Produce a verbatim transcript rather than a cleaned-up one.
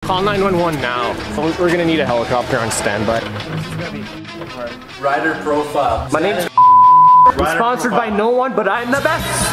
Call nine one one now. We're gonna need a helicopter on standby. Rider profile. My name's sponsored by no one, but I'm the best.